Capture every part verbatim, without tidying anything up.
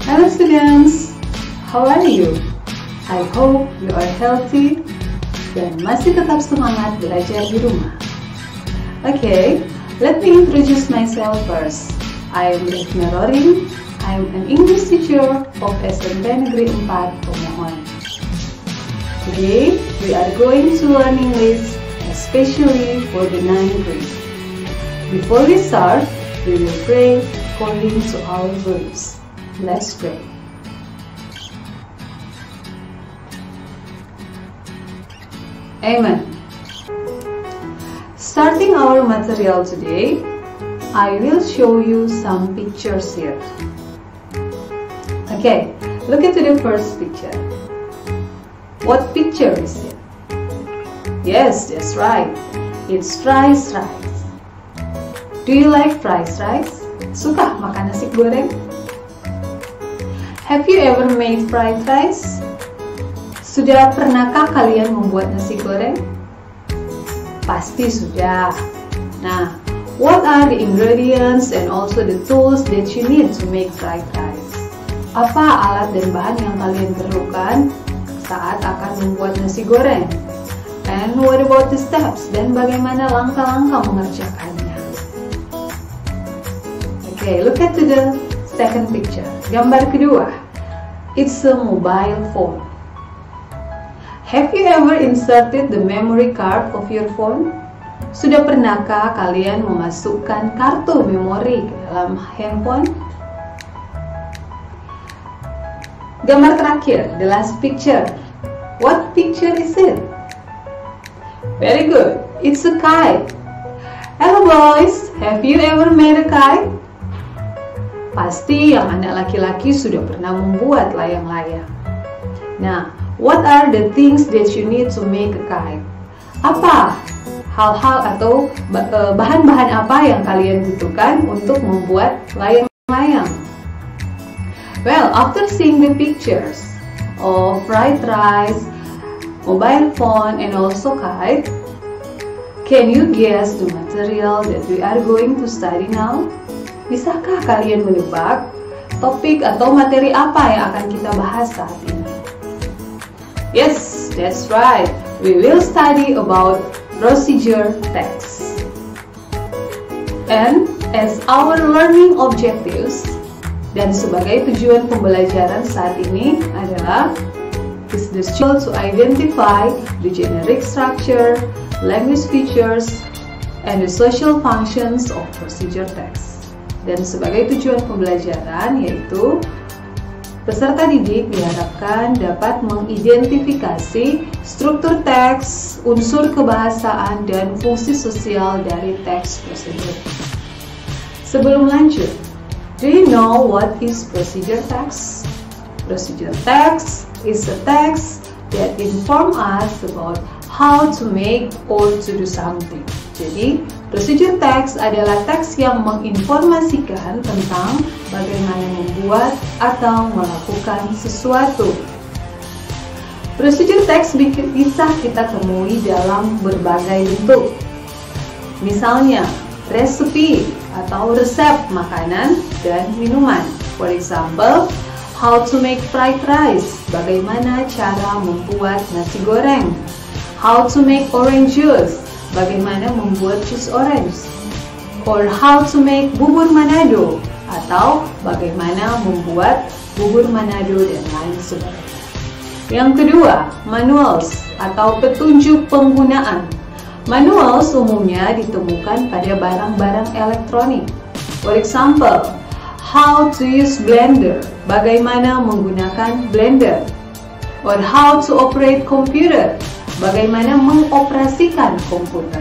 Hello students, how are you? I hope you are healthy dan masih tetap semangat belajar di rumah. Okay, let me introduce myself first. I am Rifna Rorin. I am an English teacher of S M P Negeri empat Pemohon. Today, we are going to learn English, especially for the ninth grade. Before we start, we will pray according to our beliefs. Let's pray. Amen. Starting our material today, I will show you some pictures here. Okay, look at the first picture. What picture is it? Yes, that's right. It's fried rice. Do you like fried rice? Suka makan nasi goreng? Have you ever made fried rice? Sudah pernahkah kalian membuat nasi goreng? Pasti sudah. Nah, what are the ingredients and also the tools that you need to make fried rice? Apa alat dan bahan yang kalian perlukan saat akan membuat nasi goreng? And what about the steps? Dan bagaimana langkah-langkah mengerjakannya? Okay, look at the second picture. Gambar kedua. It's a mobile phone. Have you ever inserted the memory card of your phone? Sudah pernahkah kalian memasukkan kartu memori ke dalam handphone? Gambar terakhir, the last picture. What picture is it? Very good, it's a kite. Hello boys, have you ever made a kite? Pasti yang anak laki-laki sudah pernah membuat layang-layang. Nah, what are the things that you need to make a kite? Apa hal-hal atau bahan-bahan apa yang kalian butuhkan untuk membuat layang-layang? Well, after seeing the pictures of fried rice, mobile phone, and also kite, can you guess the material that we are going to study now? Bisakah kalian menebak topik atau materi apa yang akan kita bahas saat ini? Yes, that's right. We will study about procedure text. And as our learning objectives, dan sebagai tujuan pembelajaran saat ini adalah is the skill to identify the generic structure, language features, and the social functions of procedure text. Dan sebagai tujuan pembelajaran yaitu peserta didik diharapkan dapat mengidentifikasi struktur teks, unsur kebahasaan, dan fungsi sosial dari teks tersebut. Sebelum lanjut, do you know what is procedure text? Procedure text is a text that inform us about how to make or to do something. Jadi, procedure text adalah teks yang menginformasikan tentang bagaimana membuat atau melakukan sesuatu. Procedure text bisa kita temui dalam berbagai bentuk. Misalnya, resepi atau resep makanan dan minuman. For example, how to make fried rice, bagaimana cara membuat nasi goreng. How to make orange juice, bagaimana membuat jus orange. Or how to make bubur Manado, atau bagaimana membuat bubur Manado dan lain sebagainya. Yang kedua, manuals atau petunjuk penggunaan. Manuals umumnya ditemukan pada barang-barang elektronik. For example, how to use blender, bagaimana menggunakan blender. Or how to operate computer, bagaimana mengoperasikan komputer.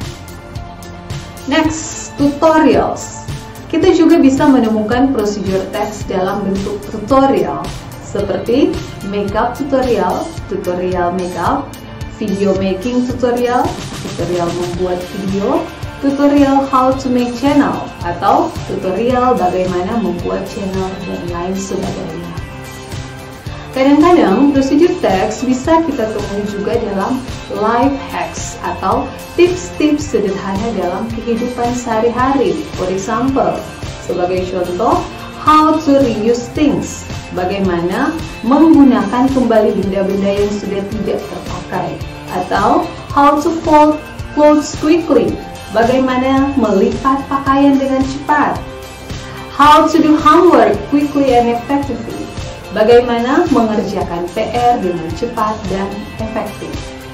Next, tutorials. Kita juga bisa menemukan procedure text dalam bentuk tutorial seperti makeup tutorial, tutorial makeup, video making tutorial, tutorial membuat video, tutorial how to make channel, atau tutorial bagaimana membuat channel dan lain sebagainya. Kadang-kadang procedure text bisa kita temui juga dalam life hacks atau tips-tips sederhana dalam kehidupan sehari-hari. For example, sebagai contoh, how to reuse things, bagaimana menggunakan kembali benda-benda yang sudah tidak terpakai. Atau how to fold clothes quickly, bagaimana melipat pakaian dengan cepat. How to do homework quickly and effectively, bagaimana mengerjakan P R dengan cepat dan efektif.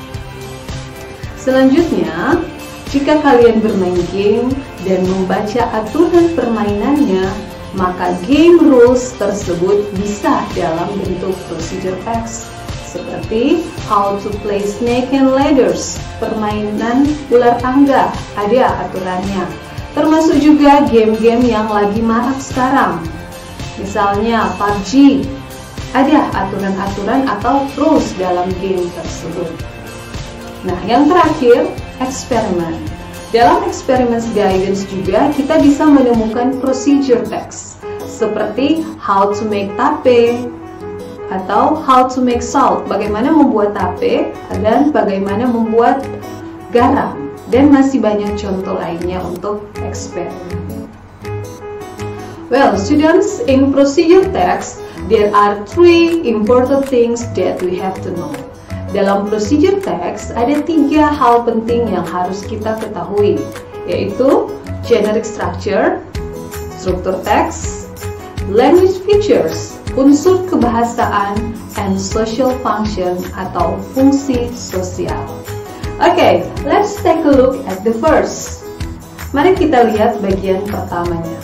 Selanjutnya, jika kalian bermain game dan membaca aturan permainannya, maka game rules tersebut bisa dalam bentuk procedure text, seperti how to play snake and ladders, permainan ular tangga, ada aturannya. Termasuk juga game-game yang lagi marak sekarang, misalnya P U B G, ada aturan-aturan atau rules dalam game tersebut. Nah, yang terakhir, eksperimen. Dalam experiments guidance juga kita bisa menemukan procedure text, seperti how to make tape atau how to make salt, bagaimana membuat tape dan bagaimana membuat garam, dan masih banyak contoh lainnya untuk eksperimen. Well, students, in procedure text, there are three important things that we have to know. Dalam procedure text, ada tiga hal penting yang harus kita ketahui, yaitu generic structure, struktur teks, language features, unsur kebahasaan, and social function atau fungsi sosial. Oke, okay, let's take a look at the first. Mari kita lihat bagian pertamanya.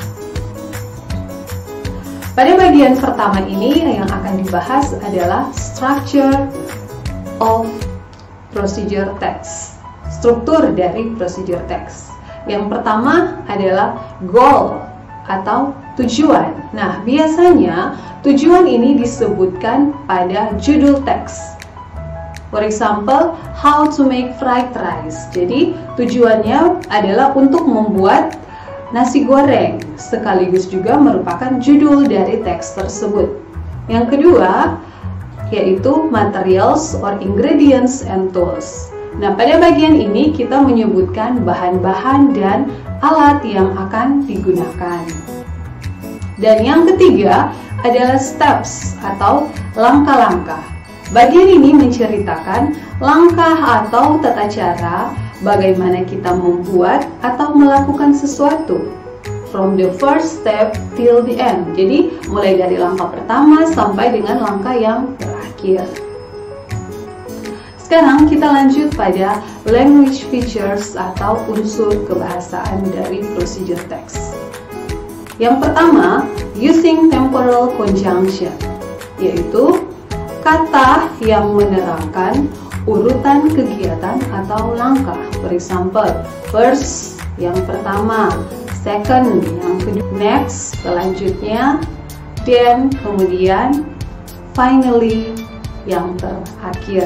Pada bagian pertama ini yang akan dibahas adalah structure of procedure text, struktur dari procedure text. Yang pertama adalah goal atau tujuan. Nah, biasanya tujuan ini disebutkan pada judul teks. For example, how to make fried rice. Jadi, tujuannya adalah untuk membuat nasi goreng, sekaligus juga merupakan judul dari teks tersebut. Yang kedua, yaitu materials or ingredients and tools. Nah, pada bagian ini kita menyebutkan bahan-bahan dan alat yang akan digunakan. Dan yang ketiga adalah steps atau langkah-langkah. Bagian ini menceritakan langkah atau tata cara bagaimana kita membuat atau melakukan sesuatu, from the first step till the end. Jadi mulai dari langkah pertama sampai dengan langkah yang terakhir. Sekarang kita lanjut pada language features atau unsur kebahasaan dari procedure text. Yang pertama, using temporal conjunction, yaitu kata yang menerangkan urutan kegiatan atau langkah. For example, first yang pertama, second yang kedua, next selanjutnya, then kemudian, finally yang terakhir.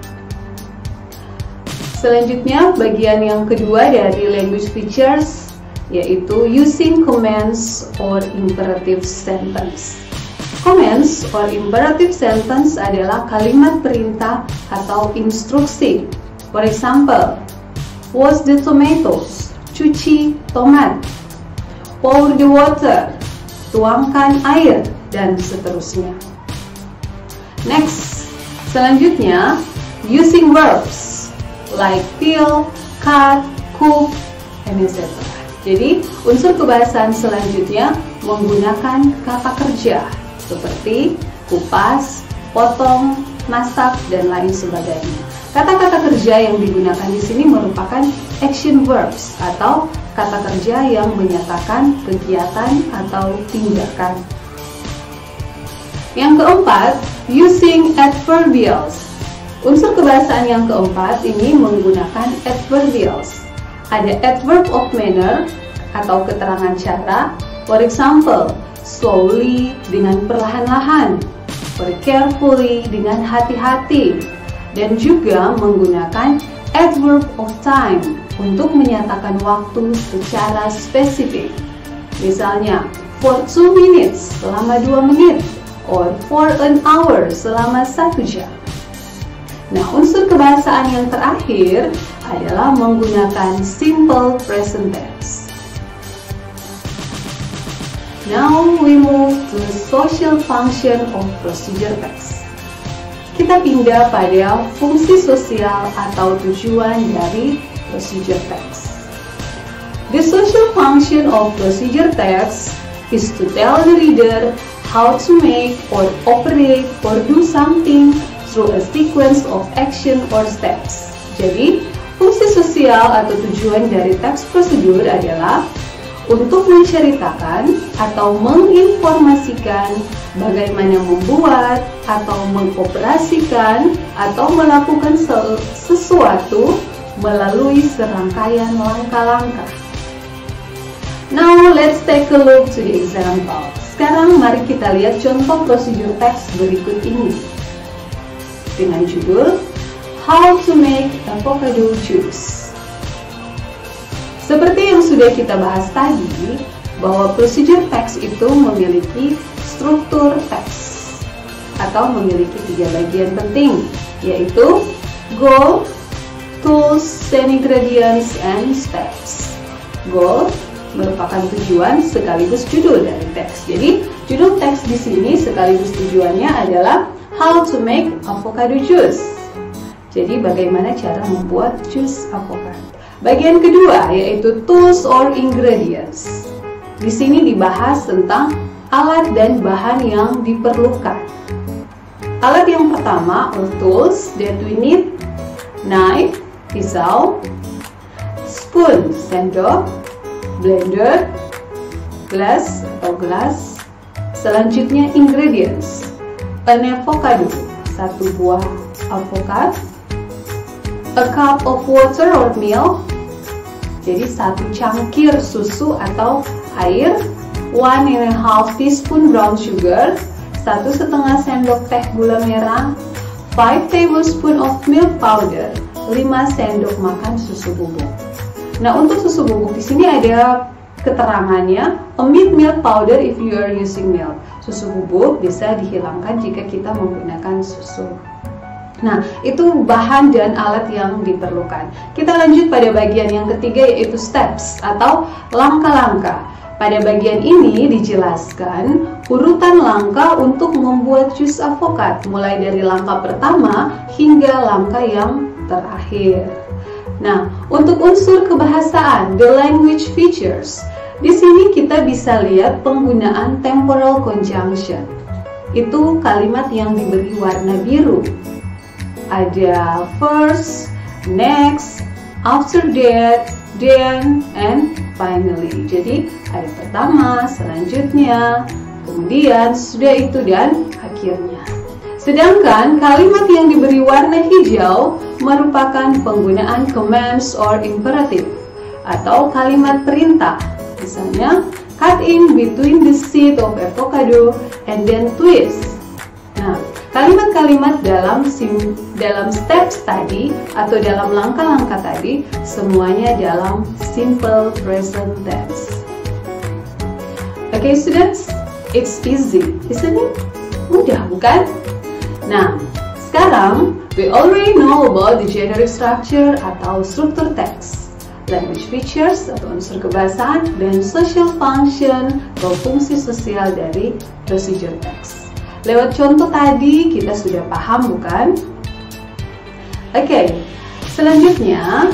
Selanjutnya, bagian yang kedua dari language features yaitu using commands or imperative sentence. Commands or imperative sentence adalah kalimat perintah atau instruksi. For example, wash the tomatoes, cuci tomat, pour the water, tuangkan air, dan seterusnya. Next, selanjutnya, using verbs like peel, cut, cook, and et cetera. Jadi, unsur kebahasaan selanjutnya menggunakan kata kerja seperti kupas, potong, masak, dan lain sebagainya. Kata-kata kerja yang digunakan di sini merupakan action verbs atau kata kerja yang menyatakan kegiatan atau tindakan. Yang keempat, using adverbials. Unsur kebahasaan yang keempat ini menggunakan adverbials. Ada adverb of manner atau keterangan cara. For example, slowly dengan perlahan-lahan, very carefully dengan hati-hati, dan juga menggunakan adverb of time untuk menyatakan waktu secara spesifik. Misalnya, for two minutes selama dua menit, or for an hour selama satu jam. Nah, unsur kebahasaan yang terakhir adalah menggunakan simple present tense. Now we move to the social function of procedure text. Kita pindah pada fungsi sosial atau tujuan dari procedure text. The social function of procedure text is to tell the reader how to make or operate or do something through a sequence of action or steps. Jadi, fungsi sosial atau tujuan dari teks prosedur adalah untuk menceritakan atau menginformasikan bagaimana membuat atau mengoperasikan atau melakukan sesuatu melalui serangkaian langkah-langkah. Now let's take a look to the example. Sekarang mari kita lihat contoh prosedur teks berikut ini dengan judul How to make avocado juice. Seperti yang sudah kita bahas tadi, bahwa procedure text itu memiliki struktur teks atau memiliki tiga bagian penting, yaitu goal, tools, ingredients, and steps. Goal merupakan tujuan sekaligus judul dari teks. Jadi, judul teks di sini sekaligus tujuannya adalah How to make avocado juice. Jadi, bagaimana cara membuat jus avocado. Bagian kedua yaitu tools or ingredients. Di sini dibahas tentang alat dan bahan yang diperlukan. Alat yang pertama or tools that we need: knife, pisau, spoon, sendok, blender, glass atau gelas. Selanjutnya ingredients: an avocado, satu buah alpukat, a cup of water or milk, jadi satu cangkir susu atau air, one and a half teaspoon brown sugar, satu setengah sendok teh gula merah, five tablespoon of milk powder, lima sendok makan susu bubuk. Nah, untuk susu bubuk di sini ada keterangannya, omit milk powder if you are using milk. Susu bubuk bisa dihilangkan jika kita menggunakan susu. Nah, itu bahan dan alat yang diperlukan. Kita lanjut pada bagian yang ketiga yaitu steps atau langkah-langkah. Pada bagian ini dijelaskan urutan langkah untuk membuat jus avokat, mulai dari langkah pertama hingga langkah yang terakhir. Nah, untuk unsur kebahasaan, the language features. Di sini kita bisa lihat penggunaan temporal conjunction. Itu kalimat yang diberi warna biru. Ada first, next, after that, then, and finally. Jadi ada pertama, selanjutnya, kemudian, sudah itu, dan akhirnya. Sedangkan kalimat yang diberi warna hijau merupakan penggunaan commands or imperative atau kalimat perintah. Misalnya, cut in between the seed of avocado and then twist. Nah, kalimat-kalimat dalam sim, dalam steps tadi atau dalam langkah-langkah tadi semuanya dalam simple present tense. Okay students, it's easy, isn't it? Mudah bukan? Nah, sekarang we already know about the generic structure atau struktur teks, language features atau unsur kebahasaan, dan social function atau fungsi sosial dari procedure text. Lewat contoh tadi kita sudah paham bukan? Oke, okay, selanjutnya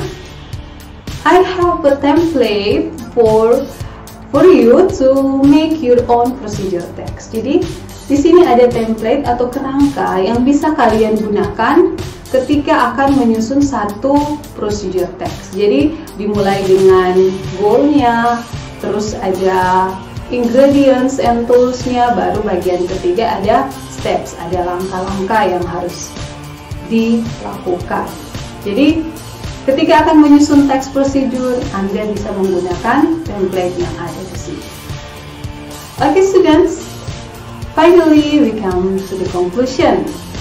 I have a template for for you to make your own procedure text. Jadi di sini ada template atau kerangka yang bisa kalian gunakan ketika akan menyusun satu procedure text. Jadi dimulai dengan goalnya, terus ada ingredients and tools-nya, baru bagian ketiga ada steps, ada langkah-langkah yang harus dilakukan. Jadi ketika akan menyusun teks prosedur, Anda bisa menggunakan template yang ada di sini. Oke okay, students, finally we come to the conclusion.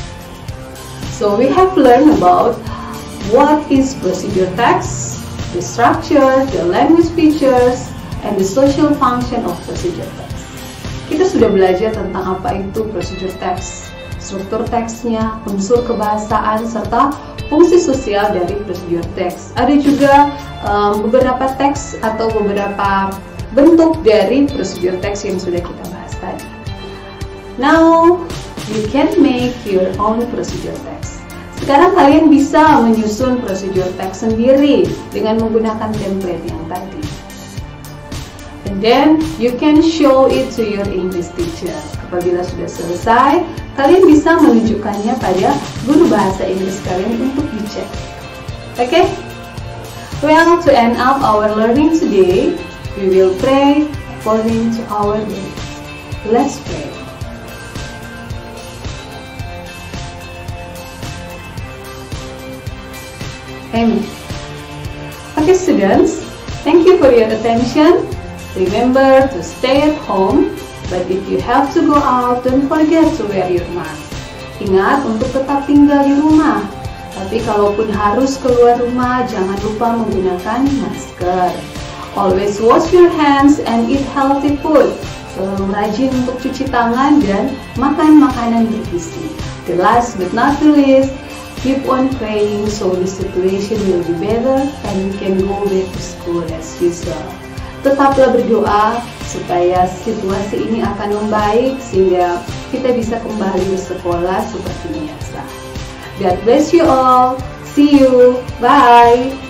So we have learned about what is procedure text, the structure, the language features, and the social function of procedure text. Kita sudah belajar tentang apa itu procedure text, struktur teksnya, unsur kebahasaan, serta fungsi sosial dari procedure text. Ada juga um, beberapa teks atau beberapa bentuk dari prosedur teks yang sudah kita bahas tadi. Now, you can make your own procedure text. Sekarang kalian bisa menyusun prosedur teks sendiri dengan menggunakan template yang tadi. And then, you can show it to your English teacher. Apabila sudah selesai, kalian bisa menunjukkannya pada guru bahasa Inggris kalian untuk dicek. Oke? Okay? Well, to end up our learning today, we will pray according to our beliefs. Let's pray. Amen. Okay, students, thank you for your attention. Remember to stay at home, but if you have to go out, don't forget to wear your mask. Ingat untuk tetap tinggal di rumah. Tapi kalaupun harus keluar rumah, jangan lupa menggunakan masker. Always wash your hands and eat healthy food. Selalu rajin untuk cuci tangan dan makan makanan bergizi. The last but not the least, keep on praying so the situation will be better and you can go back to school as usual. Tetaplah berdoa supaya situasi ini akan membaik sehingga kita bisa kembali bersekolah seperti biasa. God bless you all. See you. Bye.